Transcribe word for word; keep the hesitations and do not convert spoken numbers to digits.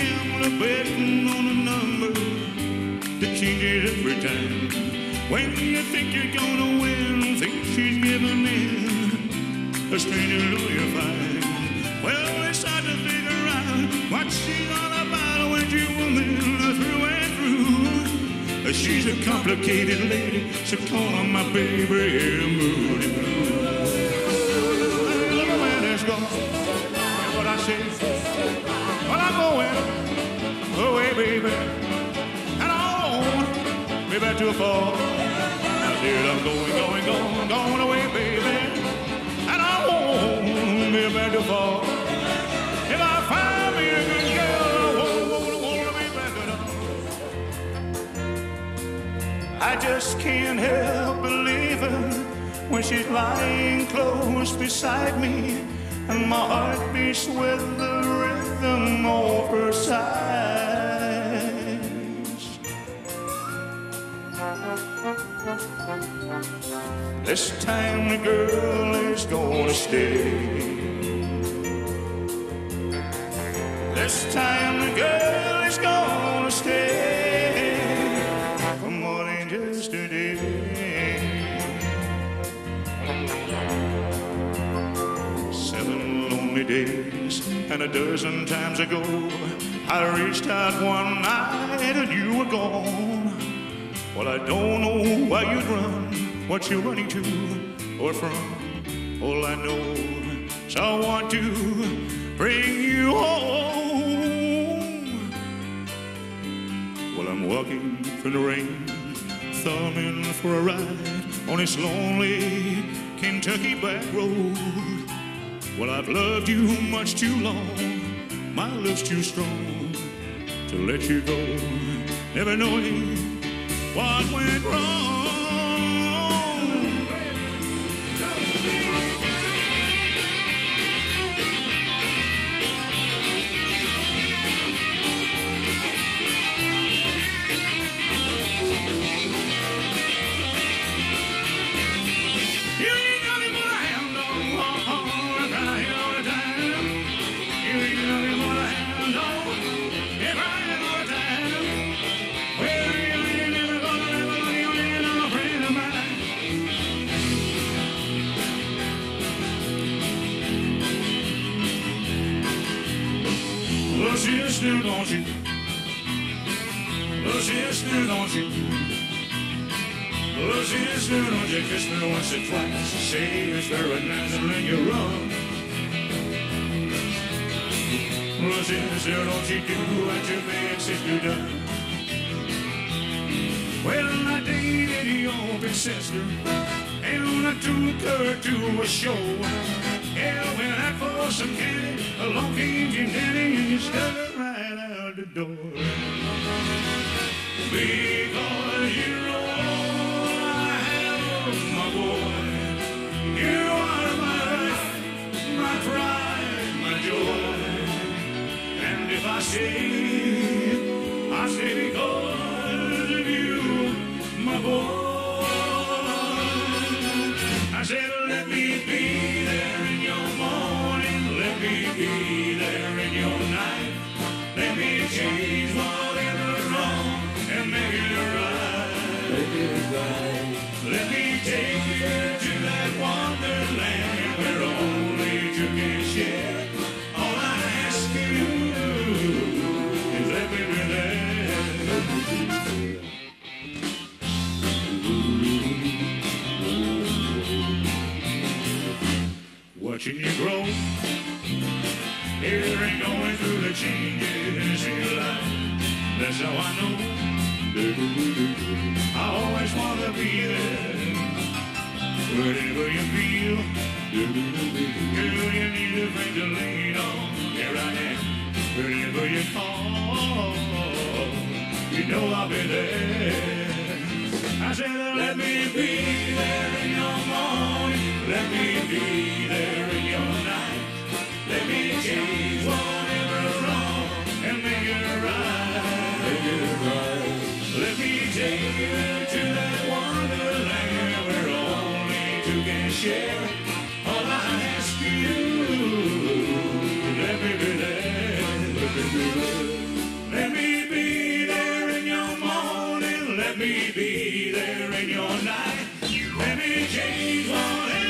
gambler betting on a number that changes every time. When you think you're gonna win, think she's giving in, a stranger lawyer find. Well, they start to figure out what she's all about when she's a woman through and through. She's a complicated lady, so call her my baby, Moody Blue. Let's go. That's what I say. Well, I'm going away, baby, and on, maybe back to a fall. I said I'm going, going, going, going away, baby, and on, maybe back to a fall. If I find me a good girl, I won't, won't, won't be back at all. I just can't help believing when she's lying close beside me, and my heart beats with the rhythm of her sighs. This time the girl is gonna stay. This time the girl is gonna stay for more than just a day. Seven lonely days and a dozen times ago, I reached out one night and you were gone. Well, I don't know why you'd run, what you're running to or from. All I know is I want to bring you home. Well, I'm walking through the rain, thumbing for a ride on this lonely Kentucky back road. Well, I've loved you much too long, my love's too strong to let you go, never knowing what went wrong. Little sister, don't you? Little sister, don't you? Little sister, don't you kiss me once or twice? Say it's very nice and let you run. Little sister, don't you do what your big sister done? Well, I dated your big sister, and I took her to a show. Yeah, when I for some candy, along came your daddy and you stuck her right out the door. Because you know I have my boy. You are my life, my pride, my joy. And if I stay, I stay because of you, my boy. I said, let me be there in your morning, let me be there in your night. Let me change whatever's wrong and make it right. Make it right. Let me take you to that wonderland where only two can share. All I ask you is let me be there. Let me be there. Watching you grow, hearing going through the changes in your life. That's how I know I always want to be there. Wherever you feel, girl, you need a friend to lean on. Here I am, wherever you call, you know I'll be there. I said, let me be there in your morning, let me be there in your night. Let me change whatever's wrong and make it right. Make it right. Let me take you to that wonderland where only two can share. All I ask you, let me be there. Let me be there. let me be there in your night. Let me change whatever.